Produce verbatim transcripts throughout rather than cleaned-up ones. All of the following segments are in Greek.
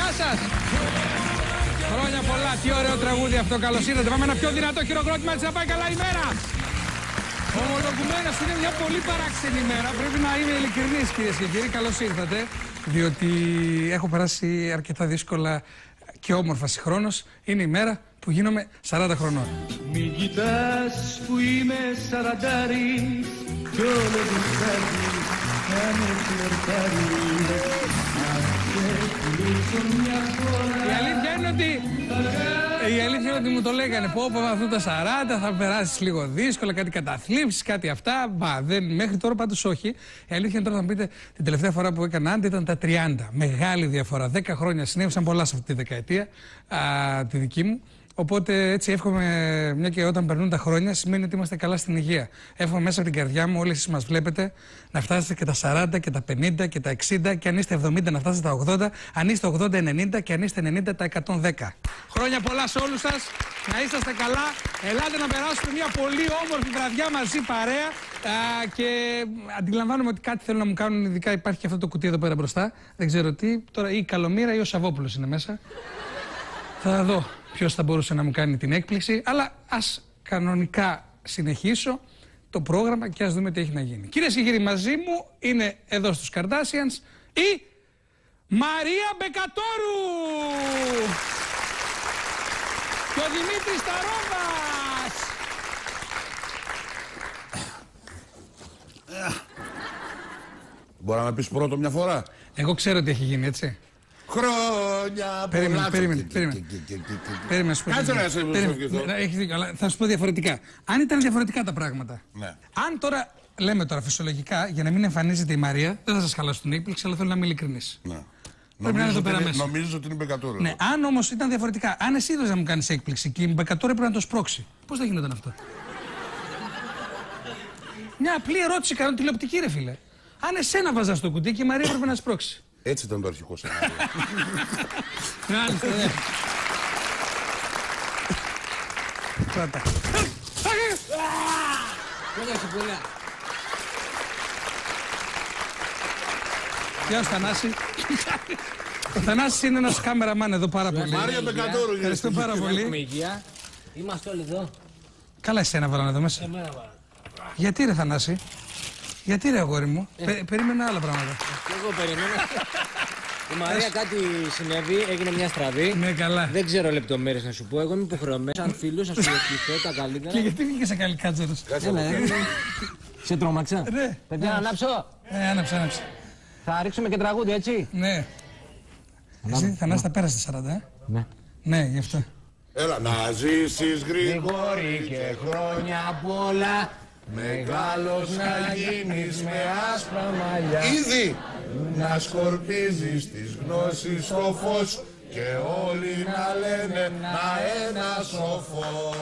σας. Χρόνια πολλά, τι ωραίο τραγούδι αυτό, καλώς ήρθατε. Πάμε ένα πιο δυνατό χειροκρότημα έτσι να πάει καλά η μέρα. Ομολογουμένως είναι μια πολύ παράξενη ημέρα. Πρέπει να είμαι ειλικρινής, κυρίες και κύριοι. Καλώς ήρθατε. Διότι έχω περάσει αρκετά δύσκολα και όμορφα συγχρόνως. Είναι η μέρα που γίνομαι σαράντα χρονών. Μη κοιτάς που είμαι σαραντάρης κι όλο γουστάρεις να με φλερτάρεις. Η αλήθεια είναι ότι Η αλήθεια είναι ότι μου το λέγανε. Πω, πω, αυτού τα σαράντα θα περάσει λίγο δύσκολα, κάτι καταθλίψεις, κάτι αυτά. Μπα, δεν, μέχρι τώρα πάντως όχι. Η αλήθεια είναι τώρα θα μου πείτε, την τελευταία φορά που έκανα άντι ήταν τα τριάντα. Μεγάλη διαφορά. δέκα χρόνια συνέβησαν πολλά σε αυτή τη δεκαετία, α, τη δική μου. Οπότε έτσι εύχομαι, μια και όταν περνούν τα χρόνια, σημαίνει ότι είμαστε καλά στην υγεία. Εύχομαι μέσα από την καρδιά μου, όλοι εσείς μας βλέπετε, να φτάσετε και τα σαράντα και τα πενήντα και τα εξήντα, και αν είστε εβδομήντα να φτάσετε τα ογδόντα, αν είστε ογδόντα ενενήντα και αν είστε ενενήντα τα εκατόν δέκα. Χρόνια πολλά σε όλους σας, να είσαστε καλά. Ελάτε να περάσουμε μια πολύ όμορφη βραδιά μαζί παρέα. Α, και αντιλαμβάνομαι ότι κάτι θέλουν να μου κάνουν, ειδικά υπάρχει και αυτό το κουτί εδώ πέρα μπροστά. Δεν ξέρω τι, τώρα ή η Καλομήρα ή ο Σαββόπουλος είναι μέσα. Θα δω ποιος θα μπορούσε να μου κάνει την έκπληξη, αλλά ας κανονικά συνεχίσω το πρόγραμμα και ας δούμε τι έχει να γίνει. Κυρίες και κύριοι, μαζί μου είναι εδώ στους Kardashians η Μαρία Μπεκατόρου και ο Δημήτρης Ταρόβας. Μπορεί να με πεις πρώτο μια φορά. Εγώ ξέρω τι έχει γίνει, έτσι. Χρόνια Περίμενε, πολλά. περίμενε, περίμενε. Περίμενε, σου πω. Κάτσε να σε Περίμενε, έχεις δίκιο, αλλά θα σου πω διαφορετικά. Αν ήταν διαφορετικά τα πράγματα. Ναι. Αν τώρα, λέμε τώρα φυσιολογικά, για να μην εμφανίζεται η Μαρία, δεν θα σας χαλάσω την έκπληξη, αλλά θέλω να είμαι ειλικρινής. Ναι. Πρέπει να είναι εδώ πέρα μέσα. Νομίζεις ότι είναι Μπεκατόρου. Ναι, αν όμως ήταν διαφορετικά, αν εσύ ήθελες να μου κάνεις έκπληξη και η Μπεκατόρου έπρεπε να το σπρώξει, πώς θα γινόταν αυτό? Μια απλή ερώτηση κάνω τηλεοπτική, ρε φίλε. Αν εσένα βάζα στο κουτί και η Μαρία έπρεπε να σπρώξει. Έτσι ήταν το αρχικό σενάριο. Μάλιστα, ναι. Κράτα. Γεια σου, Θανάση. Ο Θανάσης είναι ένας κάμεραμάν εδώ πάρα πολύ. Μάρια Μπεκατόρου. Ευχαριστώ πάρα πολύ. Είμαστε όλοι εδώ. Καλά, εσένα βάλανε εδώ μέσα. Γιατί ρε Θανάση? Γιατί ρε αγόρι μου? Πε, περίμενα άλλα πράγματα. Και εγώ περίμενα. Η Μαρία κάτι συνέβη, έγινε μια στραβή. Ναι, καλά. Δεν ξέρω λεπτομέρειες να σου πω. Εγώ είμαι υποχρεωμένος σαν φίλος να σου ευχηθώ τα καλύτερα. Και γιατί βγήκε σε καλή κάτσερος? Σε τρόμαξα. Ναι. Παιδιά, να ανάψω. Ναι, άναψε, άναψε. Θα ρίξουμε και τραγούδι, έτσι. Ναι. Εσύ, Θανάση, τα πέρασε σαράντα, ε? Ναι. Ναι, γι' αυτό. Έλα, να ζήσεις Γρηγόρη και χρόνια πολλά. Μεγάλος να γίνεις με άσπρα μαλλιά. Ήδη να σκορπίζεις τις γνώσεις στο φως και όλοι να λένε να ένα σοφό.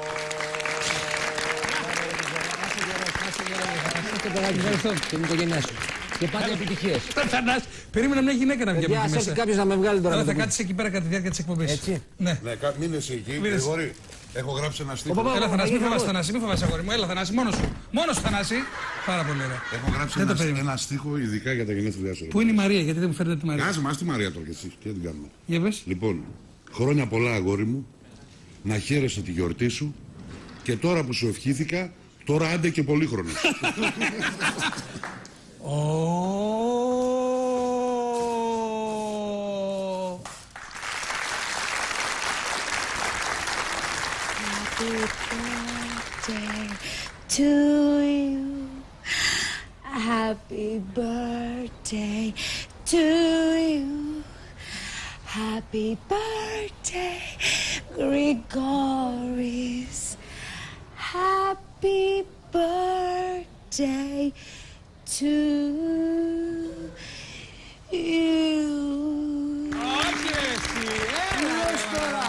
Ευχαριστώ την οικογένειά σου. Και πάντα επιτυχίες. Θανάση, περίμενα μια γυναίκα να βγει από Παιδιά, εκεί ας έρθει μέσα. κάποιος να με βγάλει τώρα. Αλλά να θα το κάτσεις εκεί πέρα κατά τη διάρκεια της εκπομπής. Έτσι. Ναι. Ναι, κα- μην είσαι εκεί, Μην είσαι. Γρηγόρη. Έχω γράψει ένα στίχο. Παπα, Έλα, Θανάση, μην έγινε φοβάσαι, εγώ. Θανάση, μην φοβάσαι, αγόρι μου. Έλα, Θανάση, μόνος σου. Μόνος σου, Θανάση. Πάρα πολύ ωραία. Έχω γράψει Δεν το ένα, περίμενα. ένα στίχο ειδικά για τα γενέθλιά σου. Πού είναι η Μαρία, γιατί δεν μου φέρετε τη Μαρία? Κάτσε μας τη Μαρία τώρα και εσύ. Τι θα την κάνουμε. Για πες. Λοιπόν, χρόνια πολλά αγόρι μου, να χαίρεσαι τη γιορτή σου και τώρα που σου ευχήθηκα, τώρα άντε και πολύχρονος. Happy birthday to you. Happy birthday, Grigoris. Happy birthday to you. Όχι εσύ, έλα τώρα.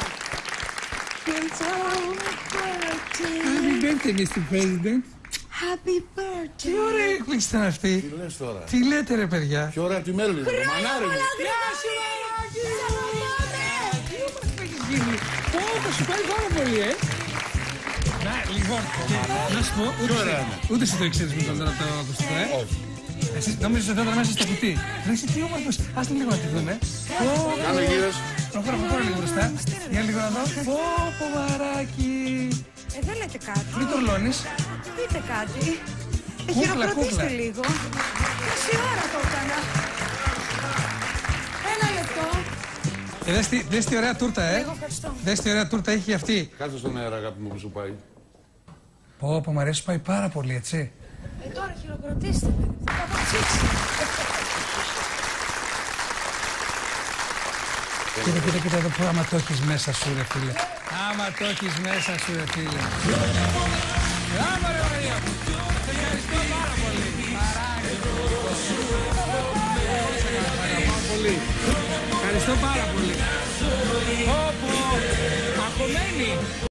Happy birthday, μίστερ President. Happy Τι birthday. ωραία έκπληξη ήταν αυτή. Τι λες τώρα. Τι λέτε ρε παιδιά? Πιο ωραία από τη Μέρλιν, το μανάρι μου. Γεια σου Μαράκι! Τι όμορφο έχει γίνει. Ω, θα σου πάει πάρα πολύ, ε. Να, λοιπόν, και να σου πω, ούτε, ωραία σε- είναι. ούτε σε το εξής μου τώρα το ακουστικό, ε. Όχι. Εσύ νόμιζες ότι ήταν μέσα στο κουτί. Ρε εσύ τι όμορφος. Άστε λίγο να τη δούμε. Κάνε γύρος. Προχώρα, προχώρα λίγο μπροστά. Για λίγο να δω. Πω, πω, μαράκι. Ε, δεν λέτε κάτι. Μην τουρλώνεις. Πείτε κάτι. Ε, Κούκλα, χειροκροτήστε κούκλα. λίγο. Μισή ώρα το έκανα. Ένα λεπτό. Ε, δες τι, δες τι ωραία τούρτα, ε. Εγώ ευχαριστώ. Δες τι ωραία τούρτα έχει και αυτή. Κάτσε στον αέρα, αγάπη μου, που σου πάει. Πω, πω, μ' αρέσει, πάει πάρα πολύ, έτσι. Ε, τώρα χειροκροτήστε με. Θα αποψήξει. Κοίτα, κοίτα, κοίτα εδώ που άμα το έχεις μέσα σου, ρε φίλε. Άμα το έχεις μέσα σου, ρε φίλε. Μπράβο, ρε Μαρία μου. Σε ευχαριστώ πάρα πολύ. Παράγει. Ευχαριστώ πάρα πολύ. Πω, πω. Ακομμένη.